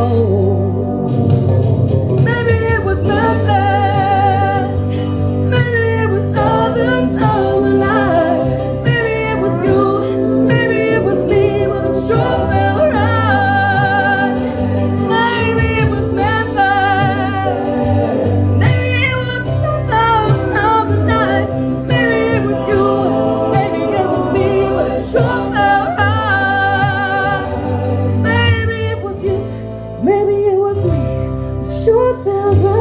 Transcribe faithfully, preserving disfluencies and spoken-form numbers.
Maybe it was Memphis, maybe it was Southern, Southern Lights. Maybe it was you, maybe it was me, but it sure felt right. Maybe it was Memphis, maybe it was Southern, Southern Lights. Maybe it was you, maybe it was me, but it sure felt right. Maybe it was you, maybe it was me, it sure felt right.